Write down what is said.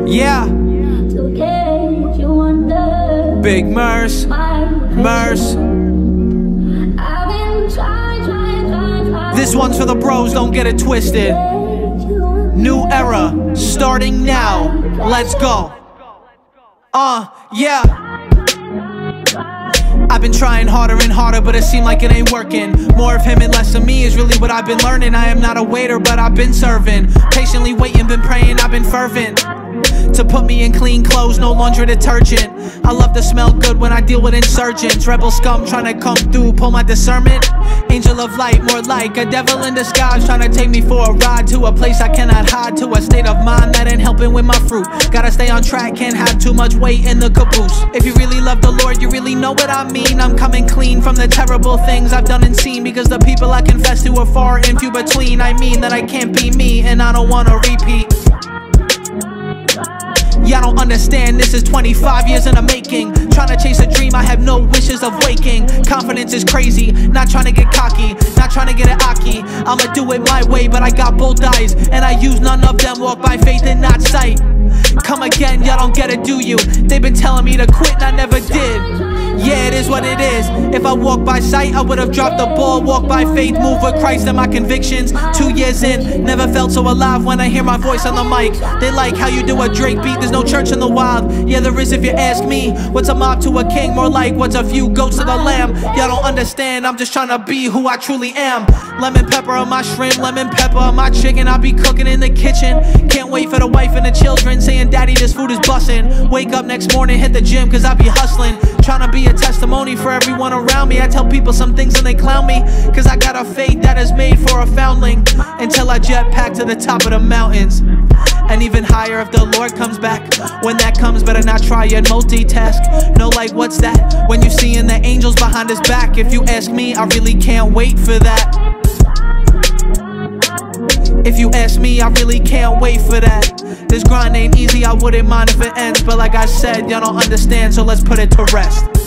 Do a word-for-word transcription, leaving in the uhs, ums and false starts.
Yeah. Big Murs, Murs. This one's for the bros, don't get it twisted. New era, starting now. Let's go. Uh, yeah. I've been trying harder and harder, but it seemed like it ain't working. More of him and less of me is really what I've been learning. I am not a waiter, but I've been serving. Patiently waiting, been praying, I've been fervent to put me in clean clothes, no laundry detergent. I love to smell good when I deal with insurgents. Rebel scum trying to come through, pull my discernment. Angel of light, more like a devil in disguise, trying to take me for a ride to a place I cannot hide, to a state of mind that ain't helping with my fruit. Gotta stay on track, can't have too much weight in the caboose. If you really love the Lord, you really know what I mean. I'm coming clean from the terrible things I've done and seen, because the people I confess to are far and few between. I mean that I can't be me, and I don't wanna repeat. Y'all don't understand, this is twenty-five years in the making. Trying to chase a dream, I have no wishes of waking. Confidence is crazy, not trying to get cocky, not trying to get it aki. I'ma do it my way, but I got both eyes, and I use none of them. Walk by faith and not sight. Come again, y'all don't get it, do you? They've been telling me to quit and I never did. Yeah, it is what it is. If I walked by sight, I would have dropped the ball. Walk by faith, move with Christ and my convictions. Two years in, never felt so alive when I hear my voice on the mic. They like how you do a Drake beat, there's no church in the wild. Yeah, there is if you ask me. What's a mob to a king? More like what's a few goats to the lamb. Y'all don't understand, I'm just trying to be who I truly am. Lemon pepper on my shrimp, lemon pepper on my chicken. I'll be cooking in the kitchen. Can't wait for the wife and the children, saying, daddy, this food is bussin'. Wake up next morning, hit the gym, cause I be hustling. Trying to be a testimony for everyone around me. I tell people some things and they clown me, cause I got a faith that is made for a foundling. Until I jetpack to the top of the mountains, and even higher if the Lord comes back. When that comes, better not try and multitask. No, like what's that? When you seeing the angels behind his back. If you ask me, I really can't wait for that. If you ask me, I really can't wait for that. This grind ain't easy, I wouldn't mind if it ends, but like I said, y'all don't understand, so let's put it to rest.